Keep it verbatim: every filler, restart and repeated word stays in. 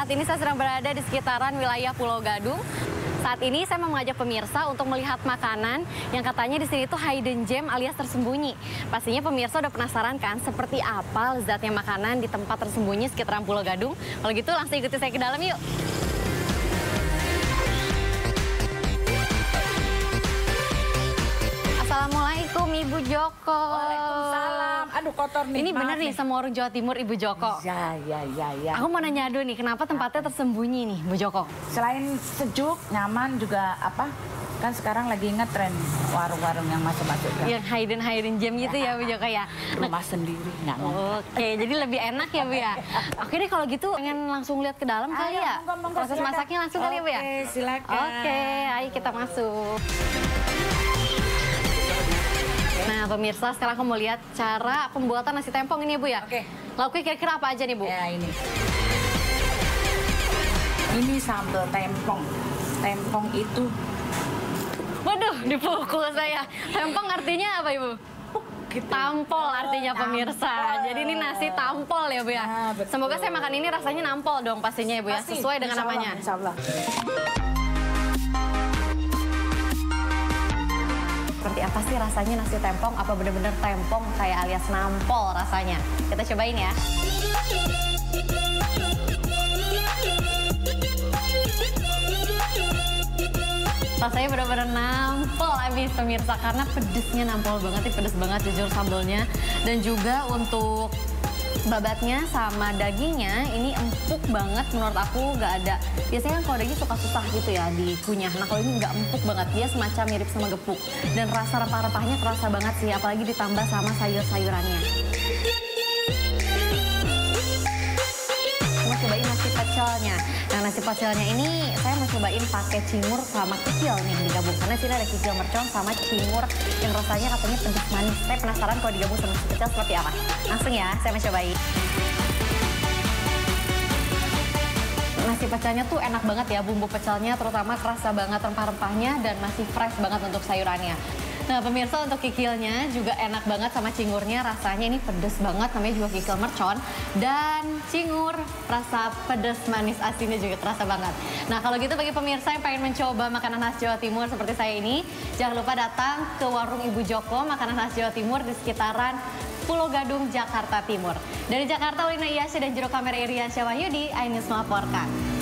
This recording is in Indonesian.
saat ini saya sedang berada di sekitaran wilayah Pulau Gadung. Saat ini saya mau mengajak pemirsa untuk melihat makanan yang katanya di sini tuh hidden gem alias tersembunyi. Pastinya pemirsa udah penasaran kan seperti apa lezatnya makanan di tempat tersembunyi sekitaran Pulau Gadung. Kalau gitu langsung ikuti saya ke dalam yuk. Assalamualaikum Ibu Joko. Waalaikumsalam. Aduh kotor nih. Ini bener nih sama orang Jawa Timur Ibu Joko. Ya, ya, ya, ya. Aku mau nanya dulu nih, kenapa tempatnya tersembunyi nih Bu Joko? Selain sejuk, nyaman juga apa? Kan sekarang lagi ngetren warung-warung yang masuk-masuk. Yang hidden-hidden gem gitu ya Bu Joko ya? Rumah sendiri, nggak mau. Oke, jadi lebih enak ya Bu ya? Oke deh kalau gitu pengen langsung lihat ke dalam kali Ayo, ya? monggo, monggo, Proses silakan. masaknya langsung kali ya Bu ya? Oke, silakan. Oke, ayo kita masuk. Nah pemirsa, sekarang aku mau lihat cara pembuatan nasi tempong ini Bu ya? Oke. Lauknya kira-kira apa aja nih Bu? Ya ini. Ini sambal tempong. Tempong itu Waduh, dipukul saya. Tempong artinya apa Ibu? gitu. Tampol artinya pemirsa. Tampol. Jadi ini nasi tampol ya Bu ya? Nah, betul. Semoga saya makan ini rasanya nampol dong pastinya ya Bu ya? Pasti, Sesuai dengan insya Allah, namanya. insya Allah. Seperti apa sih rasanya nasi tempong? Apa bener-bener tempong kayak alias nampol rasanya? Kita cobain ya. Rasanya bener-bener nampol abis pemirsa karena pedesnya nampol banget, nih pedes banget jujur sambelnya. Dan juga untuk babatnya sama dagingnya ini empuk banget menurut aku, nggak ada. Biasanya kan kalau daging suka susah gitu ya dikunyah. Nah kalau ini nggak empuk banget, dia semacam mirip sama gepuk. Dan rasa rempah-rempahnya kerasa banget sih, apalagi ditambah sama sayur-sayurannya. Mau cobain nasi pecelnya. Nah nasi pecelnya ini saya mau cobain pakai cingur sama kikil nih digabung. Karena sini ada kikil mercon sama cingur yang rasanya katanya pedas manis. Saya penasaran kalau digabung sama nasi pecel seperti apa. Langsung ya, saya mau cobain. Nasi pecelnya tuh enak banget ya, bumbu pecelnya terutama kerasa banget rempah-rempahnya dan masih fresh banget untuk sayurannya. Nah pemirsa untuk kikilnya juga enak banget sama cingurnya, rasanya ini pedes banget, namanya juga kikil mercon. Dan cingur rasa pedes manis asinnya juga terasa banget. Nah kalau gitu bagi pemirsa yang pengen mencoba makanan khas Jawa Timur seperti saya ini, jangan lupa datang ke warung Ibu Joko, makanan khas Jawa Timur di sekitaran Pulau Gadung, Jakarta Timur. Dari Jakarta, Wina Iyasya dan juru kamera Irian Syawayudi, iNews melaporkan.